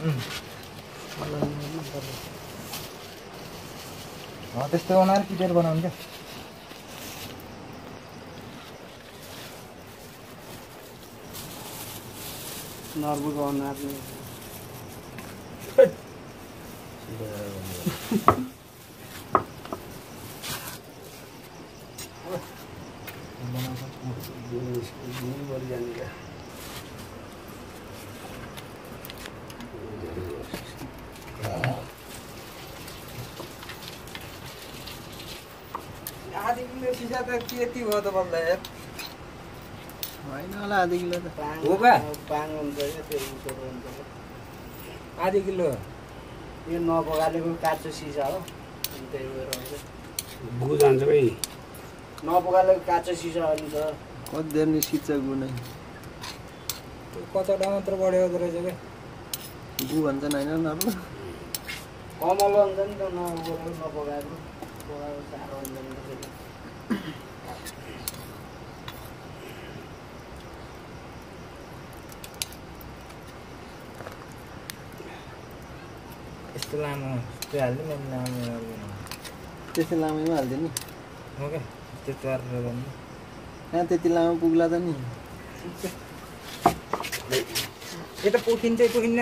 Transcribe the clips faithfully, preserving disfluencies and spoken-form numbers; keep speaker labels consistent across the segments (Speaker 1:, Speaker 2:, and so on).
Speaker 1: त्यस्तो बनाएर किटेर बनाउनु क्या
Speaker 2: नर्बुको अनुहार
Speaker 1: आधी किलो सिसा त के भयो त बल्दा यार
Speaker 2: होइन होला आधी किलो त
Speaker 1: हो बा
Speaker 2: पाङ हुन्छ क्या त्यो उसहरू हुन्छ
Speaker 1: आधी किलो
Speaker 2: यो नपकालेको काँचो सिसा हो अनि त्यही भएर हुन्छ
Speaker 3: गु जान्छ भाइ
Speaker 2: नपकालेको काँचो सिसा अनि त
Speaker 4: कति नि सिचा गु नै
Speaker 1: कचौडा मात्र बढ्यो रहेछ क्या
Speaker 4: गु भन्छन् होइन नर्बु
Speaker 2: कमलो हुन्छ नि त नपकाएको नपकाएको पकाएको साह्रो हुन्छ नि त
Speaker 1: यस्तो लामो त्यो हाल्ने मैले लामो
Speaker 4: त्यस्तो लामैमा हाल्थ्यो नि
Speaker 1: हो क्या त्यो चरेर भन्नु
Speaker 4: कहाँ त्यति लामो पुग्ला त नि
Speaker 1: यो त पोखिन्छ पोखिन्न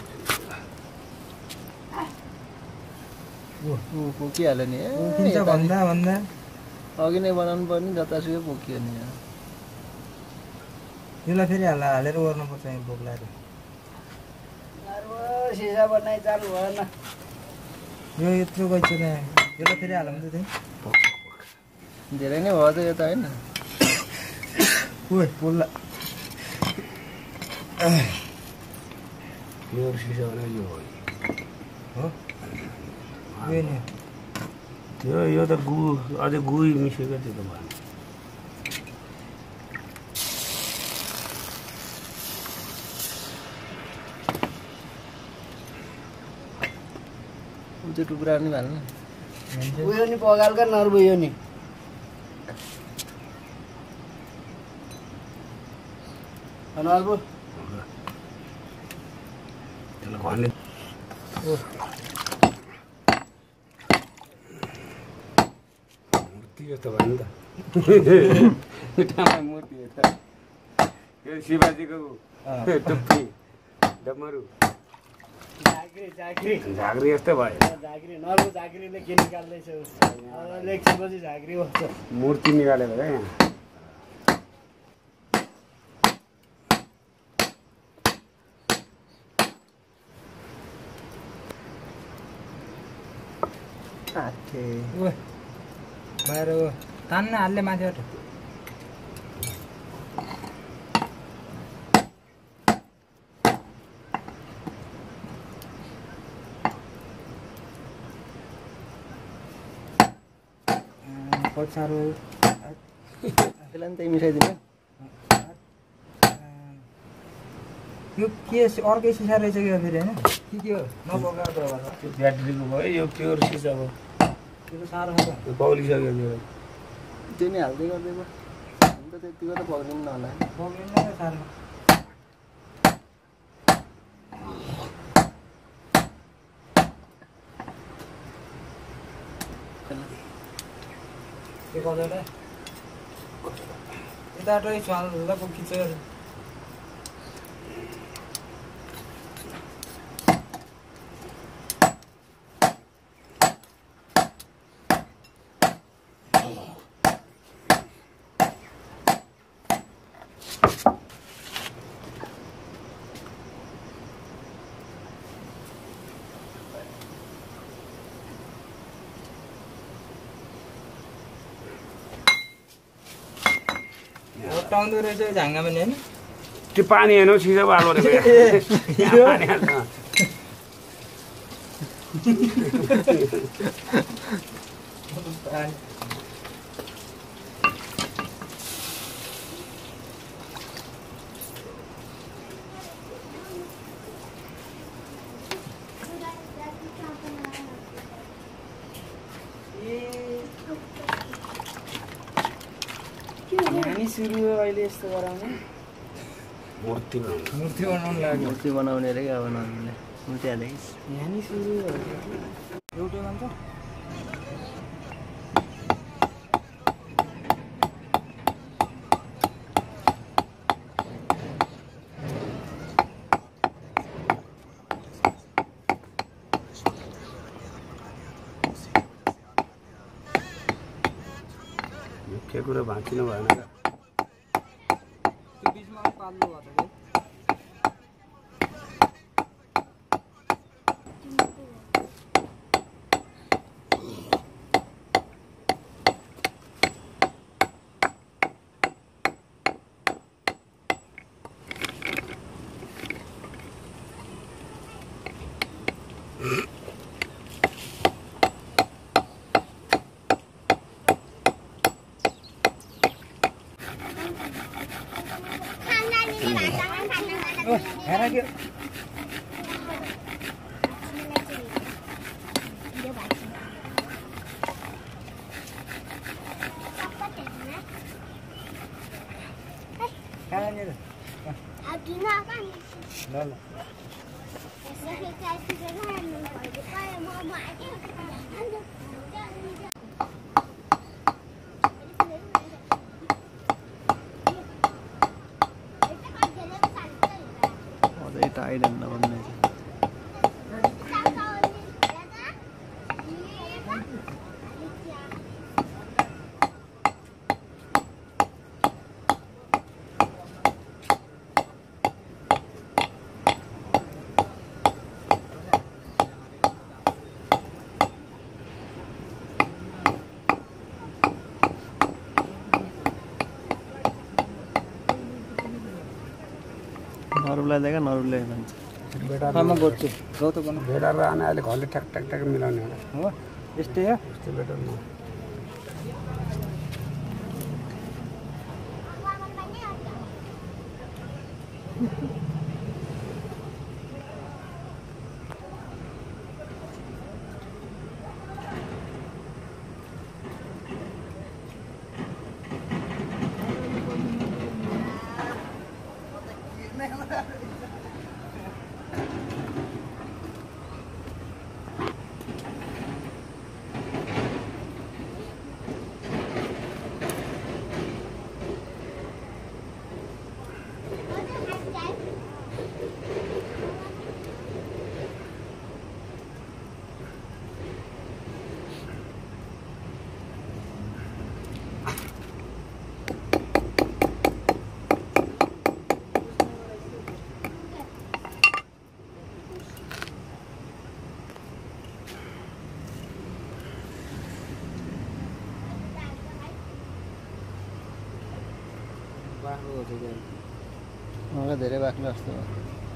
Speaker 4: पोखिहाल्यो नि
Speaker 1: पोखिन्छ भन्दा भन्दा
Speaker 4: अघि नै बनाउनु पर्ने जतासुकै पोखियो नि
Speaker 1: यसलाई फेरि हाल हालेर गर्नुपर्छ यहाँ भोक लागेर
Speaker 2: सिसा बनाइ चालु भएन
Speaker 1: यो यत्रो गइछ त यसलाई फेरि हालौँ त त्यही
Speaker 4: धेरै नै भयो त यो त होइन
Speaker 1: ओइ पोल्ला
Speaker 3: प्योर सिसा भनेको यो हो
Speaker 1: हो यो नि
Speaker 3: त्यो यो त गु अझै गुई मिसेको त्यो त भएन
Speaker 4: त्यो टुक्रा नि हाल्नु
Speaker 2: उयो नि पगालका नर्बु यो नि नर्बु
Speaker 3: त्यसलाई भन्ने मूर्ति जस्तो भयो नि त मूर्ति हो त यो शिवाजीको टुप्पी डमरू
Speaker 2: झाँक्री झाँक्री
Speaker 3: झाँक्री जस्तो भयो
Speaker 2: झाँक्री नर्बु झाँक्रीले के निकाल्दैछ लेख्छपछि झाँक्री बस्छ
Speaker 3: मूर्ति निकालेको क्या यहाँ
Speaker 1: ओ बाहिर ओ तान्न हाल्ने माथिबाट कति साह्रो
Speaker 4: त्यसलाई नि त्यही मिसाइदिनु
Speaker 1: यो के अर्कै सिसा रहेछ कि फेरि होइन के के हो नपकाएको होला
Speaker 3: त्यो ब्याट्रीको भयो यो प्योर सिसा हो
Speaker 1: त्यो त साह्रो छ
Speaker 3: त्यो पौलिसक्यो त्यो
Speaker 4: त्यो नि हाल्दै गर्दै भयो अन्त त्यतिको त पक्रिनु होला
Speaker 1: पक्रिन्न त साह्रो त्यो कजौडा यताबाटै छाल हुँदा खिच्छ टाउँदो रहेछ झाङ्गा पनि होइन
Speaker 3: त्यो पानी हेर्नु सिसा बाल्नु रहेछ पानी हाल्छ
Speaker 2: सुरु अहिले यस्तो गराउने
Speaker 3: मूर्ति बनाउनु
Speaker 1: मूर्ति बनाउनु लाग्यो
Speaker 4: मूर्ति बनाउने रे क्या बनाउनुले उठ्याले
Speaker 1: यहाँ नि सुरु एउटै मान्छ
Speaker 3: के कुरा भाँचिनु भएन क्या
Speaker 1: त्यो बिचमा पाल्नु भएको छ हेर के कहाँनिर ल ल
Speaker 4: अझै टाइट हुन भन्ने छ नरुलाई देखा नरुले भन्छ
Speaker 3: बेटा
Speaker 1: म गर्छु गौत गर्नु
Speaker 3: बेटा र आने अहिले घरले ठ्याक ठ्याक ठ्याक मिलाउने होला
Speaker 1: हो यस्तै हो
Speaker 3: यस्तो बेटर न
Speaker 1: बाख्रो हो त्यो
Speaker 4: मलाई धेरै बाक्लो जस्तो भयो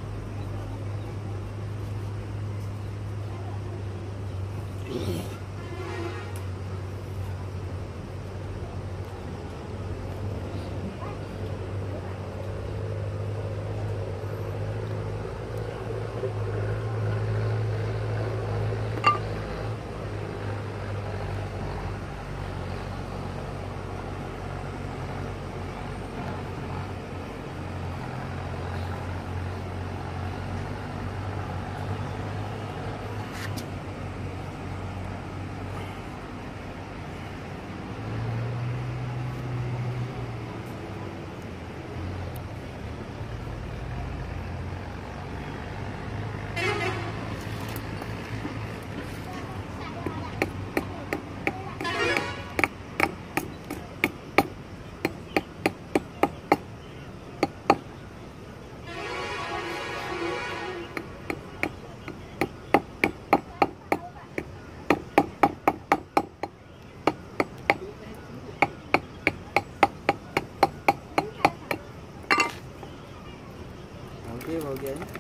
Speaker 1: के हो गया है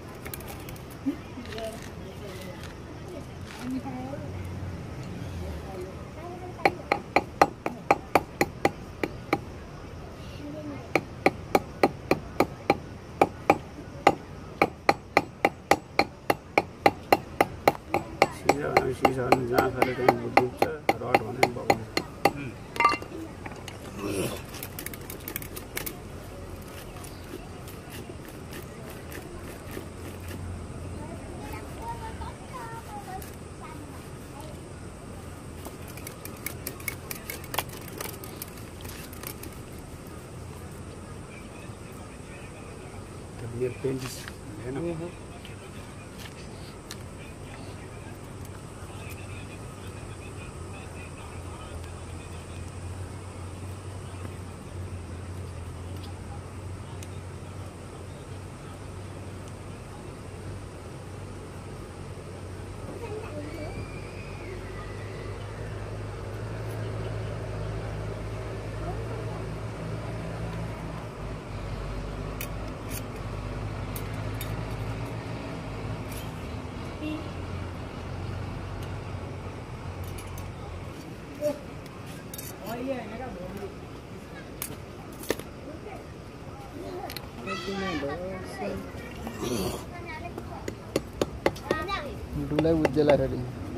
Speaker 3: सिसा जहाँ खाले त्यहाँ डुब्छ रड भने बगाउँछ मेरो पेन्टिस हेर्न
Speaker 4: डुलाई उज्जला रेडी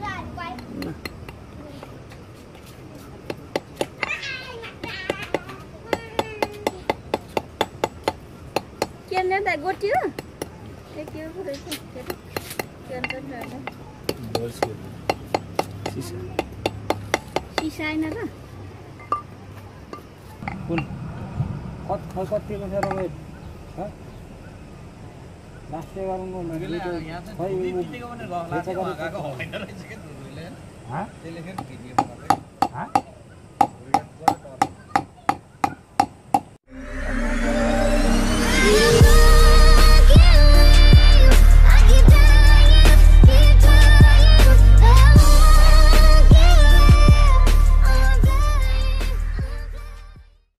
Speaker 5: केने दा गोटियो एक यो रहेछ केन त छैन
Speaker 3: सिसा
Speaker 5: सिसा हैन र
Speaker 1: कुन कत कतिको छ र वेट ह लास्ट गरौँ न यहाँ चाहिँ भिडियोको पनि लगाएको होइन रहेछ के दुईले ह त्यसले फेरि भिडियो बनाउँदै ह